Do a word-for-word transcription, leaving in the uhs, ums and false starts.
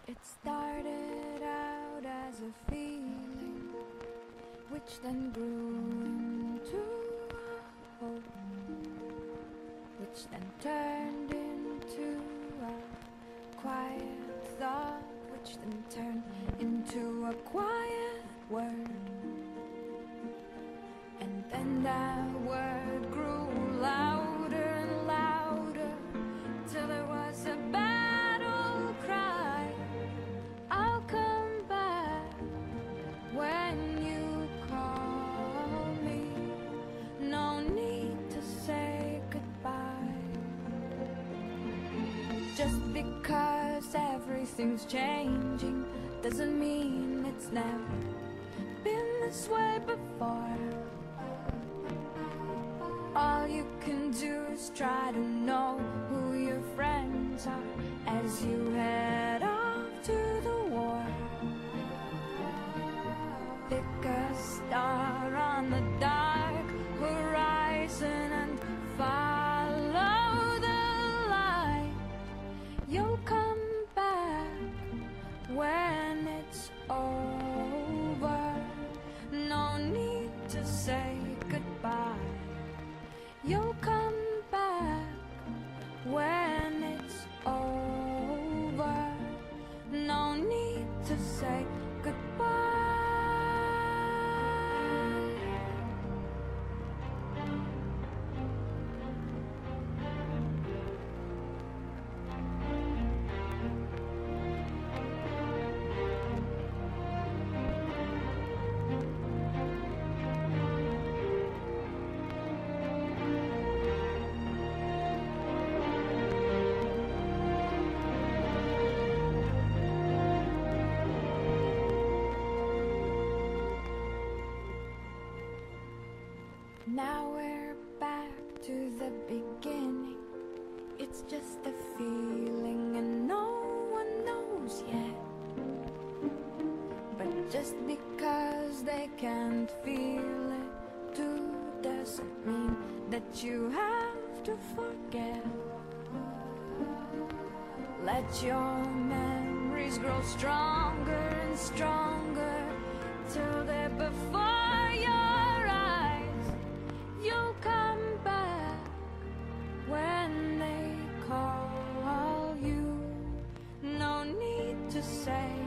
It started out as a feeling, which then grew into a hope, which then turned into a quiet thought, which then turned into a quiet word. And then that word grew louder and louder, till it was a battle cry. I'll come back when you call me. No need to say goodbye. Just because everything's changing doesn't mean it's never been this way before. All you can do is try to know who your friends are as you head off to the war. Pick a star on the dark horizon and follow the light. You'll come back when it's over. No need to say goodbye. You'll come back when it's over. No need to say goodbye. Now we're back to the beginning. It's just a feeling and no one knows yet. But just because they can't feel it too doesn't mean that you have to forget. Let your memories grow stronger and stronger till they're before your eyes. You'll come back when they call you. No need to say